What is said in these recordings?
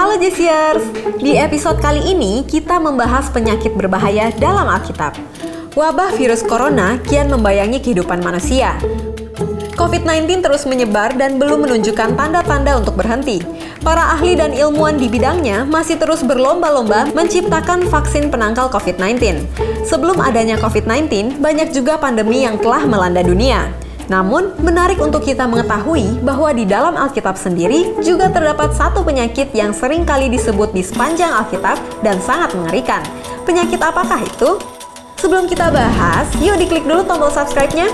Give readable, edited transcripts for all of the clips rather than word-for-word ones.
Halo Jesiers, di episode kali ini kita membahas penyakit berbahaya dalam Alkitab. Wabah virus corona kian membayangi kehidupan manusia. COVID-19 terus menyebar dan belum menunjukkan tanda-tanda untuk berhenti. Para ahli dan ilmuwan di bidangnya masih terus berlomba-lomba menciptakan vaksin penangkal COVID-19. Sebelum adanya COVID-19, banyak juga pandemi yang telah melanda dunia. Namun, menarik untuk kita mengetahui bahwa di dalam Alkitab sendiri juga terdapat satu penyakit yang sering kali disebut di sepanjang Alkitab dan sangat mengerikan. Penyakit apakah itu? Sebelum kita bahas, yuk diklik dulu tombol subscribe-nya.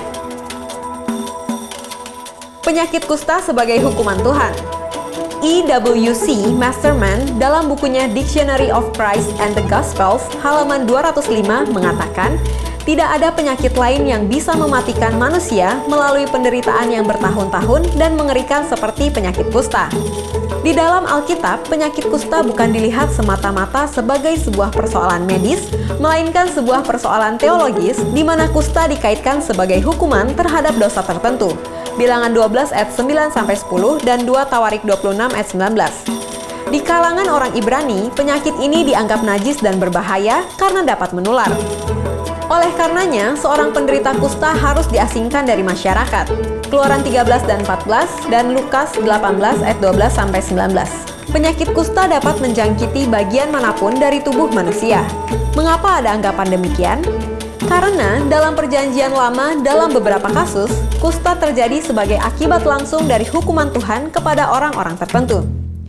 Penyakit kusta sebagai hukuman Tuhan. E.W.C. Masterman dalam bukunya Dictionary of Christ and the Gospels halaman 205 mengatakan, tidak ada penyakit lain yang bisa mematikan manusia melalui penderitaan yang bertahun-tahun dan mengerikan seperti penyakit kusta. Di dalam Alkitab, penyakit kusta bukan dilihat semata-mata sebagai sebuah persoalan medis, melainkan sebuah persoalan teologis di mana kusta dikaitkan sebagai hukuman terhadap dosa tertentu. Bilangan 12 ayat 9-10 dan 2 Tawarik 26 ayat 19. Di kalangan orang Ibrani, penyakit ini dianggap najis dan berbahaya karena dapat menular. Oleh karenanya, seorang penderita kusta harus diasingkan dari masyarakat. Keluaran 13 dan 14 dan Lukas 18 ayat 12-19. Penyakit kusta dapat menjangkiti bagian manapun dari tubuh manusia. Mengapa ada anggapan demikian? Karena dalam Perjanjian Lama, dalam beberapa kasus, kusta terjadi sebagai akibat langsung dari hukuman Tuhan kepada orang-orang tertentu.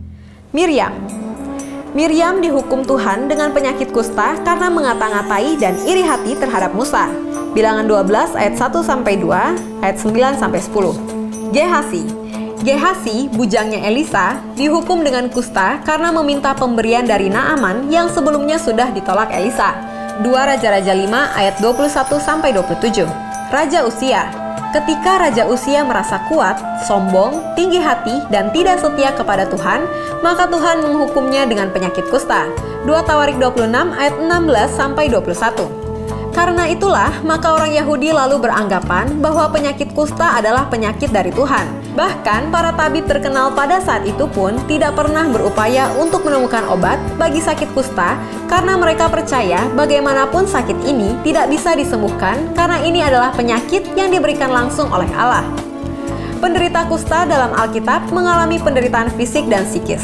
Miriam dihukum Tuhan dengan penyakit kusta karena mengata-ngatai dan iri hati terhadap Musa. Bilangan 12 ayat 1-2, ayat 9-10. Gehasi, bujangnya Elisa, dihukum dengan kusta karena meminta pemberian dari Naaman yang sebelumnya sudah ditolak Elisa. 2 Raja-Raja 5 ayat 21-27. Raja Uzia. Ketika Raja Uzia merasa kuat, sombong, tinggi hati, dan tidak setia kepada Tuhan, maka Tuhan menghukumnya dengan penyakit kusta. 2 Tawarik 26 ayat 16-21. Karena itulah, maka orang Yahudi lalu beranggapan bahwa penyakit kusta adalah penyakit dari Tuhan. Bahkan, para tabib terkenal pada saat itu pun tidak pernah berupaya untuk menemukan obat bagi sakit kusta karena mereka percaya bagaimanapun sakit ini tidak bisa disembuhkan karena ini adalah penyakit yang diberikan langsung oleh Allah. Penderita kusta dalam Alkitab mengalami penderitaan fisik dan psikis.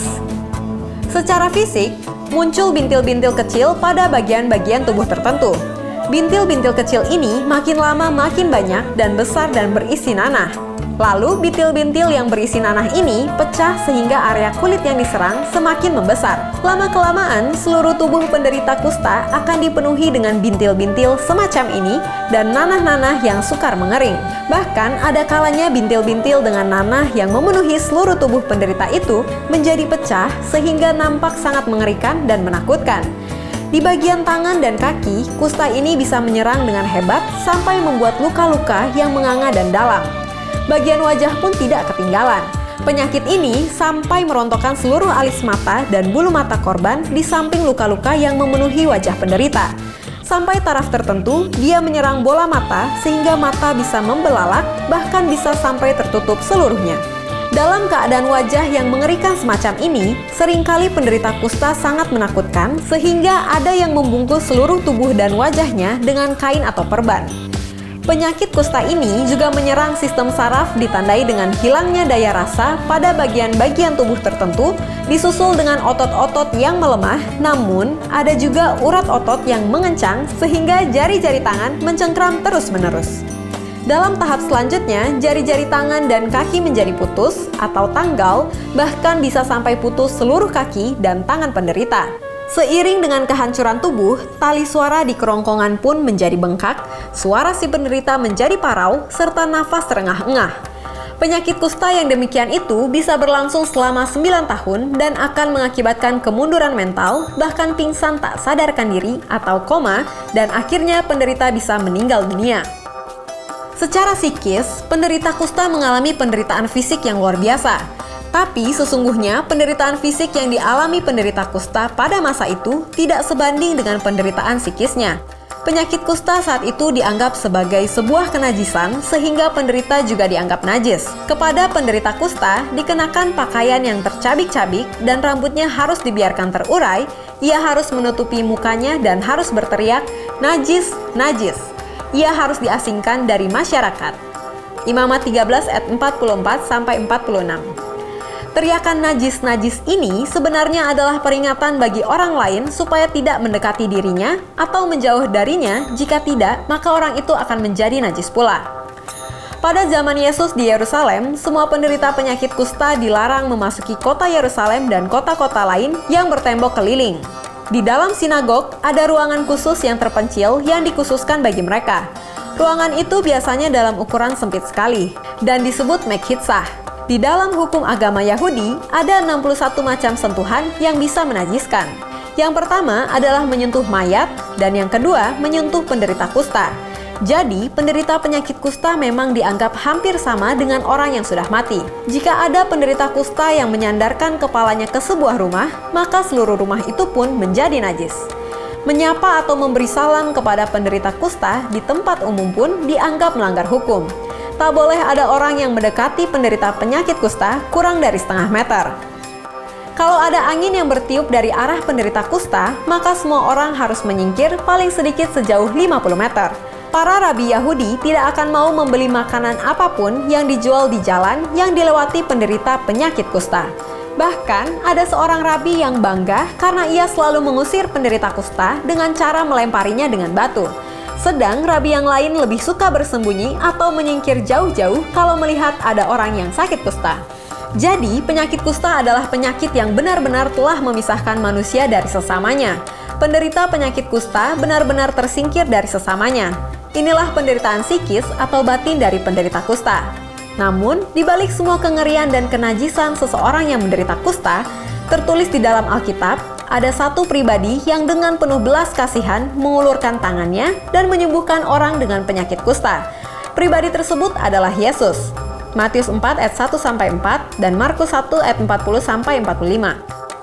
Secara fisik, muncul bintil-bintil kecil pada bagian-bagian tubuh tertentu. Bintil-bintil kecil ini makin lama makin banyak dan besar dan berisi nanah. Lalu bintil-bintil yang berisi nanah ini pecah sehingga area kulit yang diserang semakin membesar. Lama-kelamaan, seluruh tubuh penderita kusta akan dipenuhi dengan bintil-bintil semacam ini dan nanah-nanah yang sukar mengering. Bahkan ada kalanya bintil-bintil dengan nanah yang memenuhi seluruh tubuh penderita itu menjadi pecah sehingga nampak sangat mengerikan dan menakutkan. Di bagian tangan dan kaki, kusta ini bisa menyerang dengan hebat sampai membuat luka-luka yang menganga dan dalam. Bagian wajah pun tidak ketinggalan. Penyakit ini sampai merontokkan seluruh alis mata dan bulu mata korban di samping luka-luka yang memenuhi wajah penderita. Sampai taraf tertentu, dia menyerang bola mata sehingga mata bisa membelalak, bahkan bisa sampai tertutup seluruhnya. Dalam keadaan wajah yang mengerikan semacam ini, seringkali penderita kusta sangat menakutkan sehingga ada yang membungkus seluruh tubuh dan wajahnya dengan kain atau perban. Penyakit kusta ini juga menyerang sistem saraf ditandai dengan hilangnya daya rasa pada bagian-bagian tubuh tertentu, disusul dengan otot-otot yang melemah, namun ada juga urat otot yang mengencang sehingga jari-jari tangan mencengkram terus-menerus. Dalam tahap selanjutnya, jari-jari tangan dan kaki menjadi putus atau tanggal, bahkan bisa sampai putus seluruh kaki dan tangan penderita. Seiring dengan kehancuran tubuh, tali suara di kerongkongan pun menjadi bengkak, suara si penderita menjadi parau, serta nafas terengah-engah. Penyakit kusta yang demikian itu bisa berlangsung selama 9 tahun dan akan mengakibatkan kemunduran mental, bahkan pingsan tak sadarkan diri atau koma, dan akhirnya penderita bisa meninggal dunia. Secara psikis, penderita kusta mengalami penderitaan fisik yang luar biasa. Tapi sesungguhnya penderitaan fisik yang dialami penderita kusta pada masa itu tidak sebanding dengan penderitaan psikisnya. Penyakit kusta saat itu dianggap sebagai sebuah kenajisan sehingga penderita juga dianggap najis. Kepada penderita kusta dikenakan pakaian yang tercabik-cabik dan rambutnya harus dibiarkan terurai. Ia harus menutupi mukanya dan harus berteriak, "Najis, najis." Ia harus diasingkan dari masyarakat. Imamat 13 ayat 44-46. Teriakan najis-najis ini sebenarnya adalah peringatan bagi orang lain supaya tidak mendekati dirinya atau menjauh darinya. Jika tidak, maka orang itu akan menjadi najis pula. Pada zaman Yesus di Yerusalem, semua penderita penyakit kusta dilarang memasuki kota Yerusalem dan kota-kota lain yang bertembok keliling. Di dalam sinagog, ada ruangan khusus yang terpencil yang dikhususkan bagi mereka. Ruangan itu biasanya dalam ukuran sempit sekali dan disebut mekhitsah. Di dalam hukum agama Yahudi, ada 61 macam sentuhan yang bisa menajiskan. Yang pertama adalah menyentuh mayat, dan yang kedua menyentuh penderita kusta. Jadi, penderita penyakit kusta memang dianggap hampir sama dengan orang yang sudah mati. Jika ada penderita kusta yang menyandarkan kepalanya ke sebuah rumah, maka seluruh rumah itu pun menjadi najis. Menyapa atau memberi salam kepada penderita kusta di tempat umum pun dianggap melanggar hukum. Tak boleh ada orang yang mendekati penderita penyakit kusta kurang dari setengah meter. Kalau ada angin yang bertiup dari arah penderita kusta, maka semua orang harus menyingkir paling sedikit sejauh 50 meter. Para rabi Yahudi tidak akan mau membeli makanan apapun yang dijual di jalan yang dilewati penderita penyakit kusta. Bahkan, ada seorang rabi yang bangga karena ia selalu mengusir penderita kusta dengan cara melemparinya dengan batu. Sedang rabi yang lain lebih suka bersembunyi atau menyingkir jauh-jauh kalau melihat ada orang yang sakit kusta. Jadi, penyakit kusta adalah penyakit yang benar-benar telah memisahkan manusia dari sesamanya. Penderita penyakit kusta benar-benar tersingkir dari sesamanya. Inilah penderitaan psikis atau batin dari penderita kusta. Namun, di balik semua kengerian dan kenajisan seseorang yang menderita kusta, tertulis di dalam Alkitab, ada satu pribadi yang dengan penuh belas kasihan mengulurkan tangannya dan menyembuhkan orang dengan penyakit kusta. Pribadi tersebut adalah Yesus. Matius 4 ayat 1-4 dan Markus 1 ayat 40-45.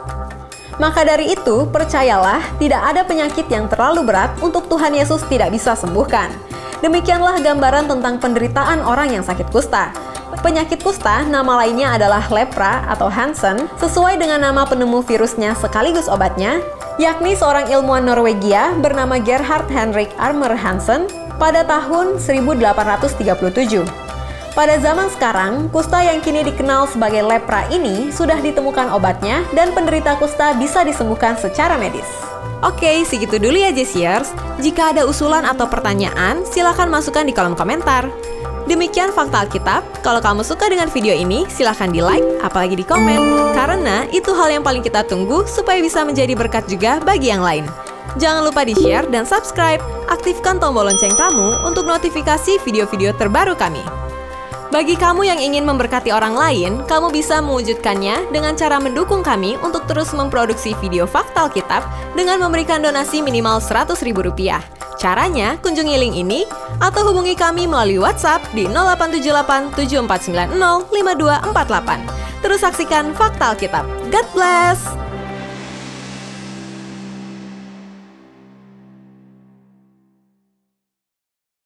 Maka dari itu, percayalah, tidak ada penyakit yang terlalu berat untuk Tuhan Yesus tidak bisa sembuhkan. Demikianlah gambaran tentang penderitaan orang yang sakit kusta. Penyakit kusta, nama lainnya adalah lepra atau Hansen, sesuai dengan nama penemu virusnya sekaligus obatnya, yakni seorang ilmuwan Norwegia bernama Gerhard Henrik Armer Hansen pada tahun 1837. Pada zaman sekarang, kusta yang kini dikenal sebagai lepra ini sudah ditemukan obatnya dan penderita kusta bisa disembuhkan secara medis. Oke, segitu dulu ya Jesiers. Jika ada usulan atau pertanyaan, silakan masukkan di kolom komentar. Demikian Fakta Alkitab. Kalau kamu suka dengan video ini, silahkan di-like, apalagi di komen. Karena itu hal yang paling kita tunggu supaya bisa menjadi berkat juga bagi yang lain. Jangan lupa di-share dan subscribe. Aktifkan tombol lonceng kamu untuk notifikasi video-video terbaru kami. Bagi kamu yang ingin memberkati orang lain, kamu bisa mewujudkannya dengan cara mendukung kami untuk terus memproduksi video Fakta Alkitab dengan memberikan donasi minimal Rp100.000. Caranya, kunjungi link ini atau hubungi kami melalui WhatsApp di 0878 7490 5248. Terus saksikan Fakta Alkitab. God bless!